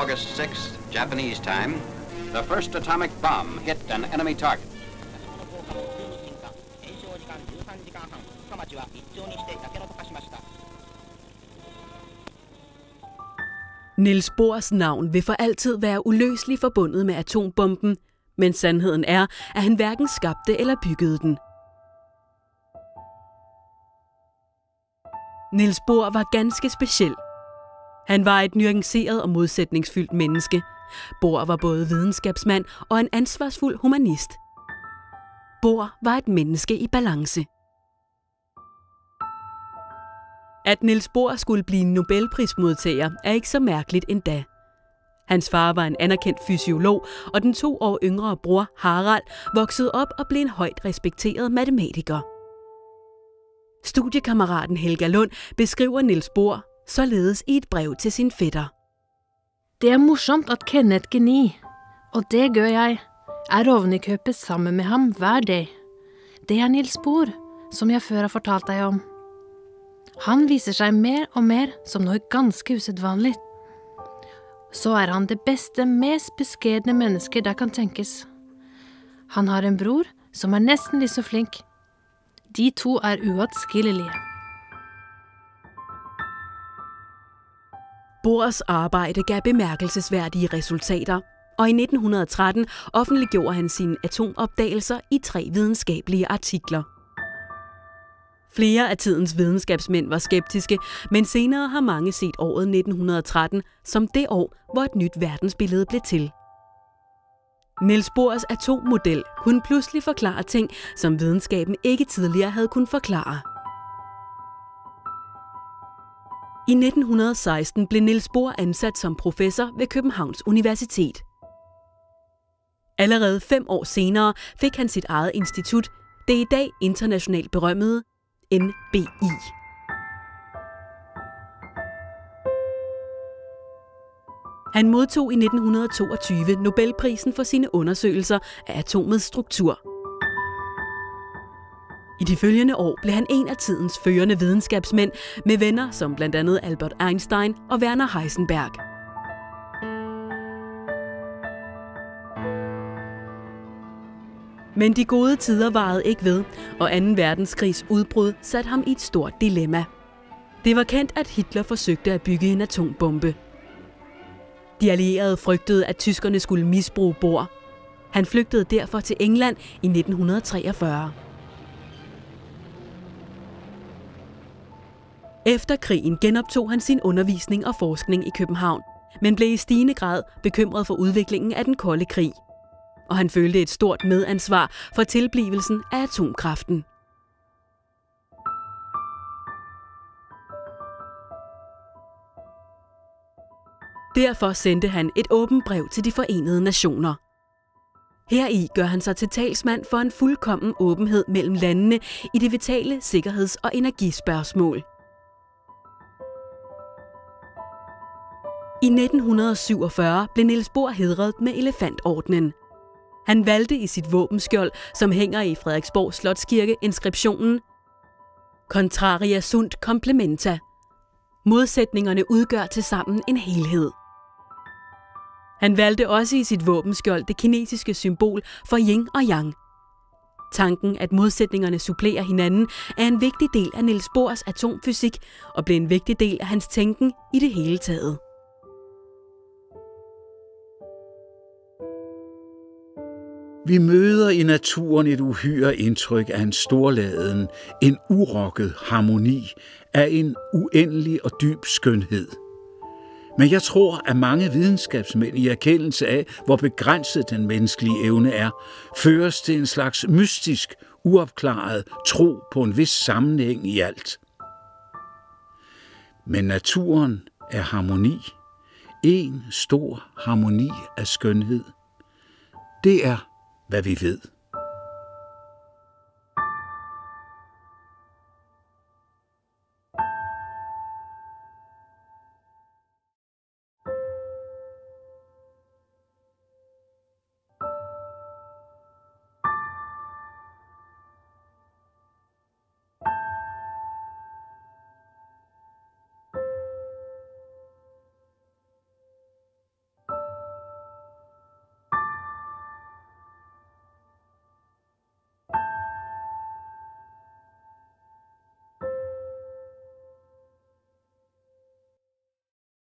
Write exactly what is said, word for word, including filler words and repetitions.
August sixth, Japanese time, the first atomic bomb hit an enemy target. Niels Bohrs navn vil for altid være uløseligt forbundet med atombomben, men sandheden er, at han hverken skabte eller byggede den. Niels Bohr var ganske speciel. Han var et nuanceret og modsætningsfyldt menneske. Bohr var både videnskabsmand og en ansvarsfuld humanist. Bohr var et menneske i balance. At Niels Bohr skulle blive en Nobelprismodtager er ikke så mærkeligt endda. Hans far var en anerkendt fysiolog, og den to år yngre bror Harald voksede op og blev en højt respekteret matematiker. Studiekammeraten Helga Lund beskriver Niels Bohr således i et brev til sin fætter. Det er morsomt at kende et geni, og det gør jeg. Er ovenikøbet sammen med ham hver dag. Det er Niels Bohr, som jeg før har fortalt dig om. Han viser sig mer og mer som noget ganske usædvanligt. Så er han det bedste, mest beskedne menneske, der kan tænkes. Han har en bror, som er næsten lige så flink. De to er uadskillelige. Bohrs arbejde gav bemærkelsesværdige resultater, og i nitten tretten offentliggjorde han sine atomopdagelser i tre videnskabelige artikler. Flere af tidens videnskabsmænd var skeptiske, men senere har mange set året nitten tretten som det år, hvor et nyt verdensbillede blev til. Niels Bohrs atommodel kunne pludselig forklare ting, som videnskaben ikke tidligere havde kunnet forklare. I nitten seksten blev Niels Bohr ansat som professor ved Københavns Universitet. Allerede fem år senere fik han sit eget institut, det i dag internationalt berømmede N B I. Han modtog i nitten toogtyve Nobelprisen for sine undersøgelser af atomets struktur. I de følgende år blev han en af tidens førende videnskabsmænd med venner som blandt andet Albert Einstein og Werner Heisenberg. Men de gode tider varede ikke ved, og anden verdenskrigs udbrud satte ham i et stort dilemma. Det var kendt, at Hitler forsøgte at bygge en atombombe. De allierede frygtede, at tyskerne skulle misbruge Bohr. Han flygtede derfor til England i nitten treogfyrre. Efter krigen genoptog han sin undervisning og forskning i København, men blev i stigende grad bekymret for udviklingen af den kolde krig. Og han følte et stort medansvar for tilblivelsen af atomkraften. Derfor sendte han et åbent brev til de Forenede Nationer. Heri gør han sig til talsmand for en fuldkommen åbenhed mellem landene i de vitale sikkerheds- og energispørgsmål. I nitten syvogfyrre blev Niels Bohr hædret med Elefantordenen. Han valgte i sit våbenskjold, som hænger i Frederiksborg Slotskirke, inskriptionen Contraria sunt complementa. Modsætningerne udgør tilsammen en helhed. Han valgte også i sit våbenskjold det kinesiske symbol for yin og yang. Tanken, at modsætningerne supplerer hinanden, er en vigtig del af Niels Bohrs atomfysik og blev en vigtig del af hans tænken i det hele taget. Vi møder i naturen et uhyre indtryk af en storladen, en urokket harmoni af en uendelig og dyb skønhed. Men jeg tror, at mange videnskabsmænd i erkendelse af, hvor begrænset den menneskelige evne er, føres til en slags mystisk, uopklaret tro på en vis sammenhæng i alt. Men naturen er harmoni. En stor harmoni af skønhed. Det er, hvad vi ved.